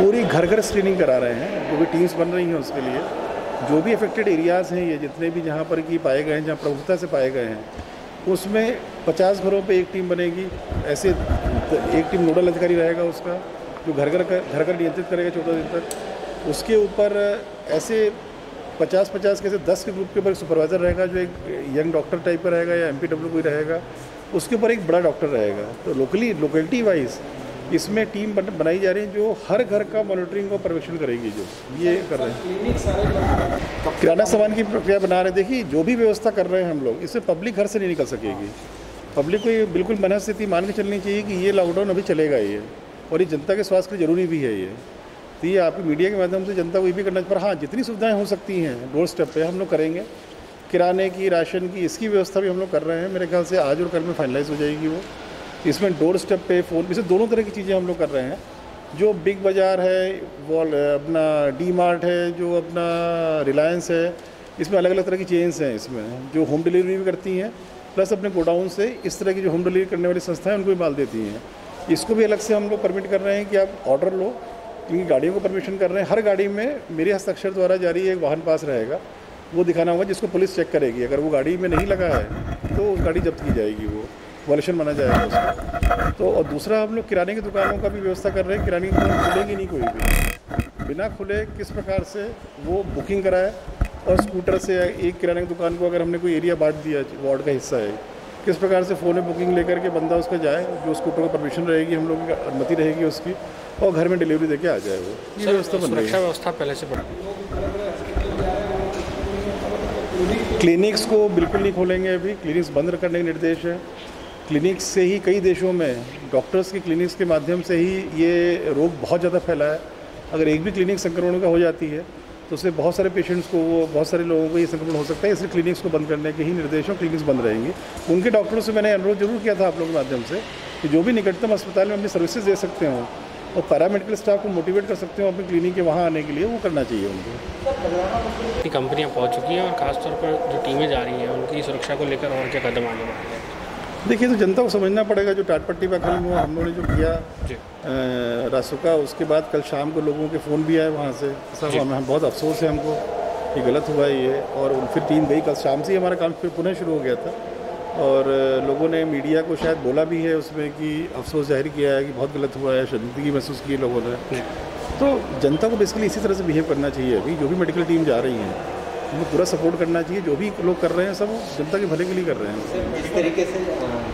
पूरी घर घर स्क्रीनिंग करा रहे हैं, जो भी टीम्स बन रही हैं उसके लिए। जो भी अफेक्टेड एरियाज़ हैं, ये जितने भी जहाँ पर कि पाए गए हैं, जहाँ प्रमुखता से पाए गए हैं, उसमें 50 घरों पे एक टीम बनेगी। ऐसे एक टीम नोडल अधिकारी रहेगा उसका, जो घर घर नियंत्रित करेगा 14 दिन तक। उसके ऊपर ऐसे 50-50 के से 10 के ग्रुप के ऊपर एक सुपरवाइज़र रहेगा, जो एक यंग डॉक्टर टाइप का रहेगा या MPW कोई रहेगा। उसके ऊपर एक बड़ा डॉक्टर रहेगा। तो लोकेलिटी वाइज इसमें टीम बनाई जा रही है, जो हर घर का मॉनिटरिंग और परमिशन करेगी, जो ये कर रहे हैं। किराना सामान की प्रक्रिया बना रहे हैं। देखिए, जो भी व्यवस्था कर रहे हैं हम लोग, इससे पब्लिक घर से नहीं निकल सकेगी। पब्लिक को ये बिल्कुल मनस्थिति मान के चलनी चाहिए कि ये लॉकडाउन अभी चलेगा ही है, और ये जनता के स्वास्थ्य के लिए ज़रूरी भी है ये। तो ये आपकी मीडिया के माध्यम से जनता को ये भी करना चाहिए। पर हाँ, जितनी सुविधाएँ हो सकती हैं डोर स्टेप पे हम लोग करेंगे। किराने की, राशन की, इसकी व्यवस्था भी हम लोग कर रहे हैं। मेरे ख्याल से आज और कल में फाइनलाइज हो जाएगी वो। इसमें डोर स्टेप पे, फ़ोन, इसे दोनों तरह की चीज़ें हम लोग कर रहे हैं। जो बिग बाज़ार है, वो अपना D-Mart है, जो अपना रिलायंस है, इसमें अलग अलग तरह की चेन्स हैं इसमें, जो होम डिलीवरी भी करती हैं, प्लस अपने गोडाउन से इस तरह की जो होम डिलीवरी करने वाली संस्थाएं उनको भी माल देती हैं। इसको भी अलग से हम लोग परमिट कर रहे हैं कि आप ऑर्डर लो, क्योंकि गाड़ियों को परमिशन कर रहे हैं। हर गाड़ी में मेरे हस्ताक्षर द्वारा जारी एक वाहन पास रहेगा, वो दिखाना होगा, जिसको पुलिस चेक करेगी। अगर वो गाड़ी में नहीं लगा है तो उस गाड़ी जब्त की जाएगी, वो वायलेशन माना जाएगा उसका। तो और दूसरा, हम लोग किराने की दुकानों का भी व्यवस्था कर रहे हैं। किराने की दुकान खुलेगी नहीं कोई भी, बिना खुले किस प्रकार से वो बुकिंग कराए। और स्कूटर से एक किराने की दुकान को अगर हमने कोई एरिया बांट दिया, वार्ड का हिस्सा है, किस प्रकार से फ़ोन में बुकिंग लेकर के बंदा उसका जाए, जो स्कूटर को परमिशन रहेगी, हम लोगों की अनुमति रहेगी उसकी, और घर में डिलीवरी देके आ जाए वो। ये व्यवस्था बन रही है। व्यवस्था पहले से क्लिनिक्स को बिल्कुल नहीं खोलेंगे अभी, क्लिनिक्स बंद करने के निर्देश है। क्लिनिक्स से ही कई देशों में डॉक्टर्स की क्लिनिक्स के माध्यम से ही ये रोग बहुत ज़्यादा फैला है। अगर एक भी क्लिनिक संक्रमण का हो जाती है तो उससे बहुत सारे पेशेंट्स को, बहुत सारे लोगों को ये संक्रमण हो सकता है। इसलिए क्लिनिक्स को बंद करने के ही निर्देश हैं, क्लिनिक्स बंद रहेंगी। उनके डॉक्टरों से मैंने अनुरोध जरूर किया था आप लोगों के माध्यम से कि जो भी निकटतम अस्पताल में अपनी सर्विसेज दे सकते हों और पैरामेडिकल स्टाफ को मोटिवेट कर सकते हो अपनी क्लिनिक के वहाँ आने के लिए, वो करना चाहिए उनको। कंपनियाँ पहुँच चुकी हैं और ख़ासतौर पर जो टीमें जा रही हैं उनकी सुरक्षा को लेकर और क्या कदम आने वाले हैं? देखिए, तो जनता को समझना पड़ेगा। जो टाटपट्टी पर कल हम लोगों ने जो किया रासुका, उसके बाद कल शाम को लोगों के फ़ोन भी आए वहाँ से, सब हमें बहुत अफसोस है हमको, ये गलत हुआ ये। और फिर टीम गई, कल शाम से ही हमारा काम फिर पुनः शुरू हो गया था। और लोगों ने मीडिया को शायद बोला भी है उसमें कि अफसोस जाहिर किया है कि बहुत गलत हुआ है, शर्मिंदगी महसूस की लोगों ने। तो जनता को बेसिकली इसी तरह से बिहेव करना चाहिए। अभी जो भी मेडिकल टीम जा रही हैं उनको पूरा सपोर्ट करना चाहिए। जो भी लोग कर रहे हैं सब जनता के भले के लिए कर रहे हैं। इस तरीके से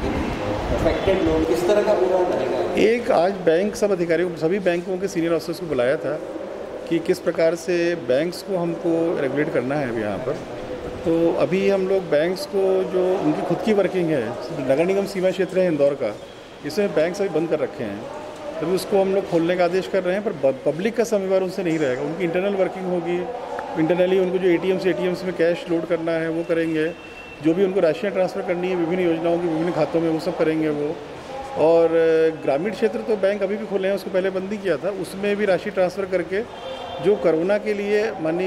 अफेक्टेड लोग किस तरह का पूरा रहेगा? एक आज बैंक सब अधिकारियों, सभी बैंकों के सीनियर ऑफिसर्स को बुलाया था कि किस प्रकार से बैंक्स को हमको रेगुलेट करना है अभी यहाँ पर। तो अभी हम लोग बैंक्स को, जो उनकी खुद की वर्किंग है, नगर निगम सीमा क्षेत्र है इंदौर का, इसमें बैंक सभी बंद कर रखे हैं। तभी उसको हम लोग खोलने का आदेश कर रहे हैं, पर पब्लिक का समय उनसे नहीं रहेगा। उनकी इंटरनल वर्किंग होगी, इंटरनली उनको जो ATMs में कैश लोड करना है वो करेंगे। जो भी उनको राशियाँ ट्रांसफ़र करनी है विभिन्न योजनाओं की विभिन्न खातों में, वो सब करेंगे वो। और ग्रामीण क्षेत्र तो बैंक अभी भी खोले हैं, उसको पहले बंद ही किया था, उसमें भी राशि ट्रांसफ़र करके जो कोरोना के लिए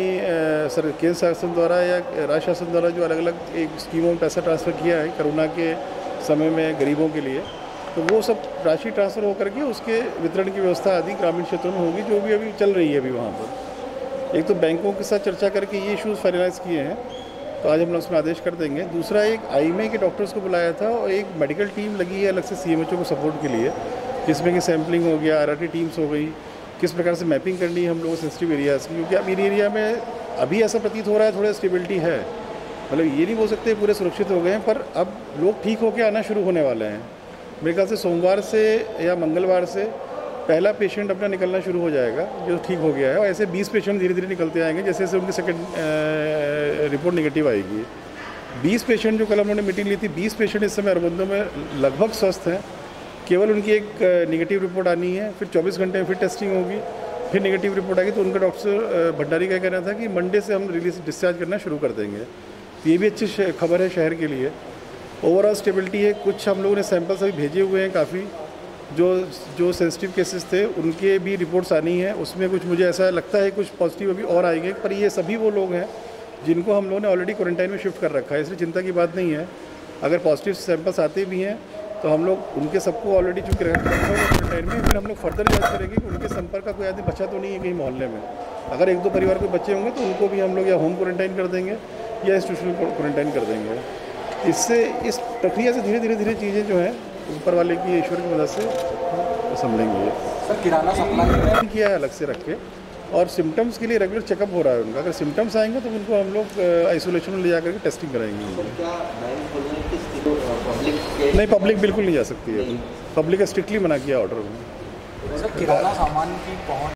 केंद्र शासन द्वारा या राज्य शासन द्वारा जो अलग अलग एक स्कीमों में पैसा ट्रांसफ़र किया है कोरोना के समय में गरीबों के लिए, तो वो सब राशि ट्रांसफ़र होकर के उसके वितरण की व्यवस्था आदि ग्रामीण क्षेत्रों में होगी, जो भी अभी चल रही है अभी वहाँ पर। एक तो बैंकों के साथ चर्चा करके ये इशूज़ फाइनलाइज़ किए हैं, तो आज हम लोग उसमें आदेश कर देंगे। दूसरा, एक IMA के डॉक्टर्स को बुलाया था और एक मेडिकल टीम लगी है अलग से CMHO को सपोर्ट के लिए, जिसमें कि सैम्पलिंग हो गया, RRT टीम्स हो गई, किस प्रकार से मैपिंग करनी है हम लोगों को सेंसिटिव एरियाज़ की। क्योंकि अब इन एरिया में अभी ऐसा प्रतीत हो रहा है थोड़ा स्टेबिलिटी है, मतलब ये नहीं बोल सकते पूरे सुरक्षित हो गए हैं, पर अब लोग ठीक होकर आना शुरू होने वाले हैं। मेरे ख्याल से सोमवार से या मंगलवार से पहला पेशेंट अपना निकलना शुरू हो जाएगा जो ठीक हो गया है, और ऐसे 20 पेशेंट धीरे धीरे निकलते आएंगे जैसे जैसे उनकी सेकंड रिपोर्ट नेगेटिव आएगी। 20 पेशेंट जो कल हम लोगों ने मीटिंग ली थी, 20 पेशेंट इस समय अरबंदों में लगभग स्वस्थ हैं। केवल उनकी एक नेगेटिव रिपोर्ट आनी है, फिर 24 घंटे में फिर टेस्टिंग होगी, फिर नेगेटिव रिपोर्ट आएगी। तो उनका डॉक्टर भंडारी का कहना था कि मंडे से हम डिस्चार्ज करना शुरू कर देंगे। तो ये भी अच्छी खबर है शहर के लिए। ओवरऑल स्टेबिलिटी है। कुछ हम लोगों ने सैंपल्स अभी भेजे हुए हैं, काफ़ी जो सेंसिटिव केसेस थे उनके भी रिपोर्ट्स आनी है। उसमें कुछ मुझे ऐसा लगता है कुछ पॉजिटिव अभी और आएंगे, पर ये सभी वो लोग हैं जिनको हम लोगों ने ऑलरेडी क्वारंटाइन में शिफ्ट कर रखा है, इसलिए चिंता की बात नहीं है। अगर पॉजिटिव सैंपल्स आते भी हैं तो हम लोग उनके सबको ऑलरेडी चूँकि रखा हुआ क्वारंटाइन में, फिर हम लोग फर्दर जांच करेंगे कि उनके संपर्क का कोई आदमी बचा तो नहीं है कहीं मोहल्ले में। अगर 1-2 परिवार के बच्चे होंगे तो उनको भी हम लोग या होम क्वारंटाइन कर देंगे या इंस्टीट्यूशनल क्वारंटाइन कर देंगे। इससे इस प्रक्रिया से धीरे धीरे चीज़ें जो हैं ऊपर वाले की ईश्वर की मदद से संभलेंगी। सर किराना सप्लाई किया है अलग से रख के, और सिम्टम्स के लिए रेगुलर चेकअप हो रहा है उनका। अगर सिम्टम्स आएंगे तो उनको हम लोग आइसोलेशन में ले जा करके टेस्टिंग कराएंगे। क्या बैंक बोल रहे हैं कि पब्लिक नहीं, पब्लिक बिल्कुल नहीं जा सकती है। पब्लिक का स्ट्रिक्टली मना किया ऑर्डर में। सर किराना सामान की पहुँच